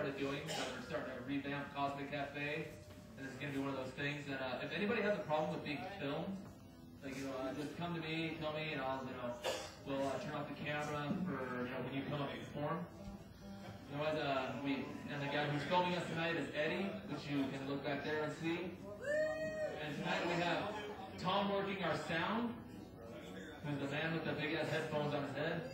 started doing. We're starting to revamp Cosmic Cafe, and it's going to be one of those things. And if anybody has a problem with being filmed, like just come to me, tell me, and I'll we'll turn off the camera for when you come up to perform. Otherwise, and the guy who's filming us tonight is Eddie, which you can look back there and see. And tonight we have Tom working our sound, who's the man with the big ass headphones on his head.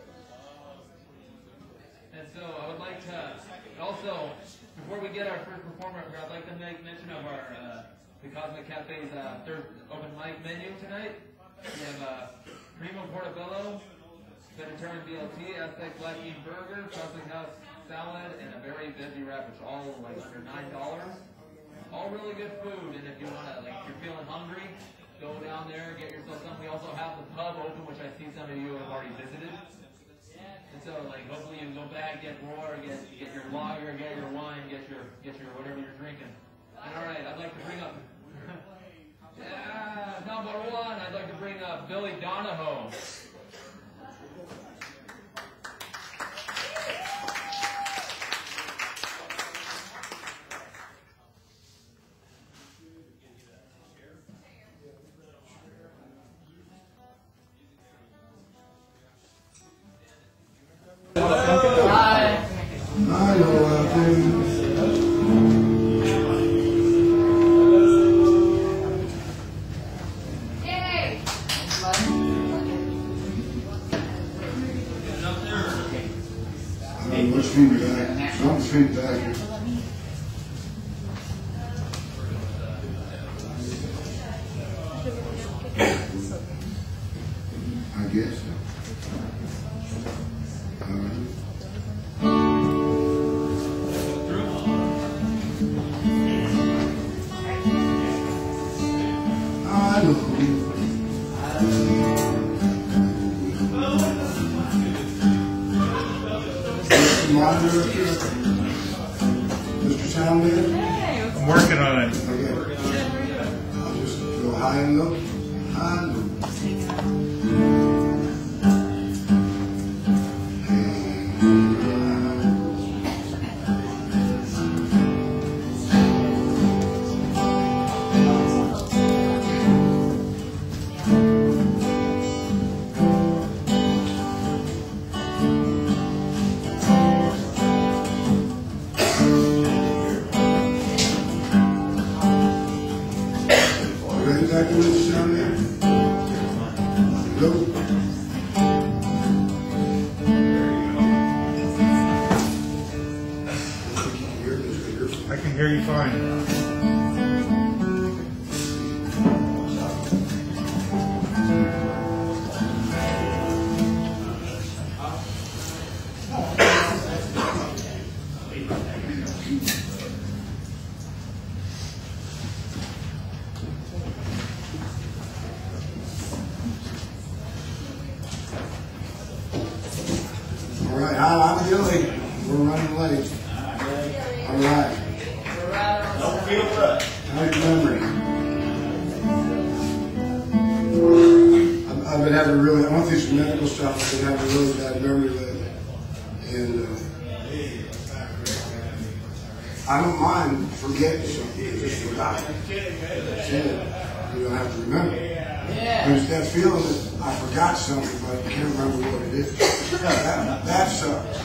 And so I would like to also, before we get our first performer up here, I'd like to make mention of our the Cosmic Cafe's third open mic menu tonight. We have Primo Portobello, Vegetarian BLT, Aztec Black Bean Burger, Cosmic House Salad, and a berry veggie wrap, which all like under $9. All really good food, and if you want to, like, if you're feeling hungry, go down there, get yourself something. We also have the pub open, which I see some of you have already visited. And so, like, hopefully you can go back, get more, get your lager, get your wine, get your whatever you're drinking. And all right, I'd like to bring up, number one, I'd like to bring up Billy Donahoe. I'm working on it. Okay. I'll just go high and low. High and low. I can hear you fine. All right, I'm Billy. We're running late. All right. Don't feel rushed. Nice memory. I've been having really, I went through some medical stuff. I've been having really bad memory lately. And I don't mind forgetting something. Just forgot it. That's it. You don't have to remember. There's that feeling that I forgot something, but I can't remember what it is. That sucks.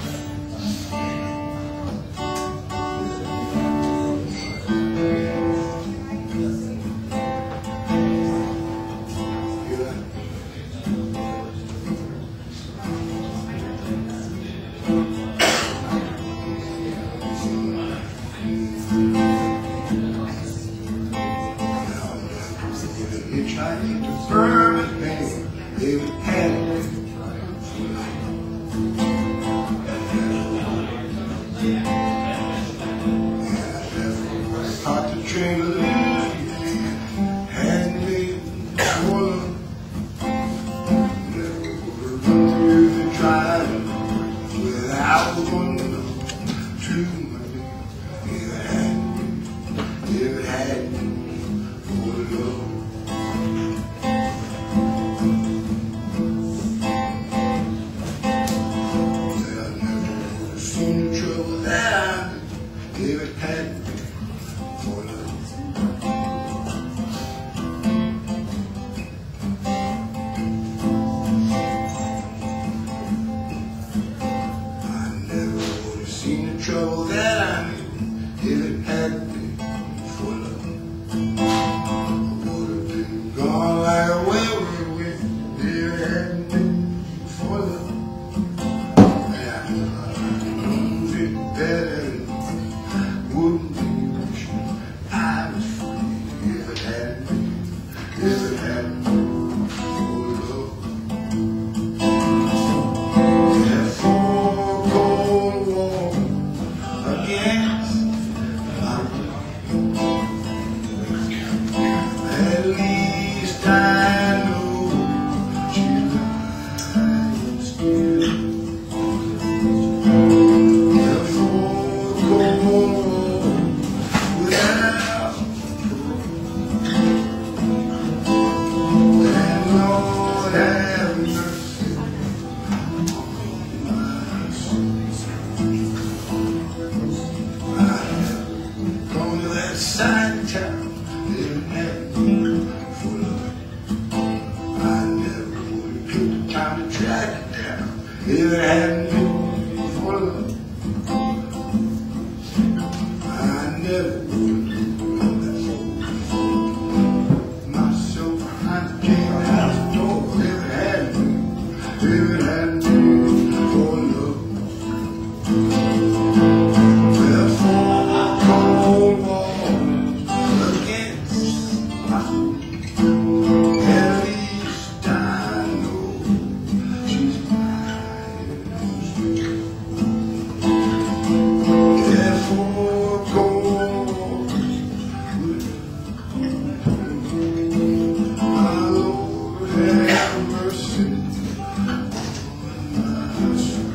Hitchhiking to Birmingham, they had it. Caught the train of the had me one. Never run through the drive without the window to my knee. If it had me, oh Lord. Seen the trouble that I've if it hadn't been for love. Seen the trouble that I'm in if it hadn't been for love. I would have been gone like a wayward wind if it hadn't been for love. And I knows it better than wouldn't be wishing I was free if it hadn't been for love. That four cold walls against my will. At least I know she's lying still. The four cold walls without and Lord have mercy on my soul. Going to that side of town, it hadn't been for love. I never would have took the time to track it down if it hadn't been for love. I never would have run that far myself behind the jailhouse door if it hadn't been for love. Cold walls against my will. At least I know she's mine still. Therefore, cold walls, my Lord have mercy on my soul.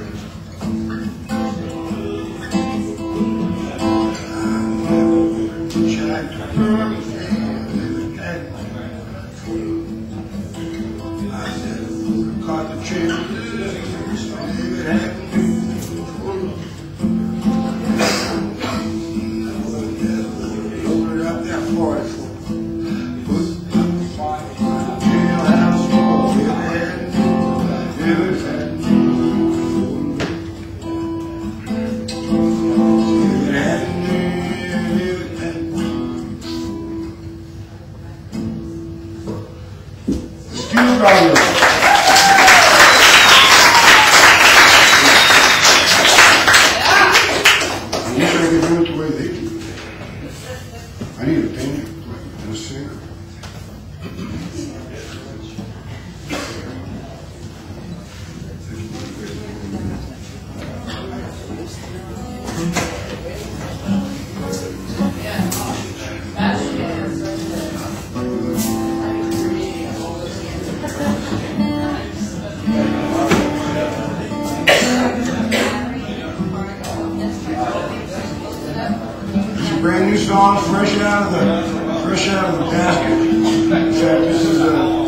Caught the train if it hadn't been for love. I would have loaded up that 44, put my jailhouse door if it hadn't been for love. If it hadn't been. Steel Brothers. I wish I could do it the way they do it. I need a painter and a singer. Brand new song, fresh out of the basket. In fact, this is a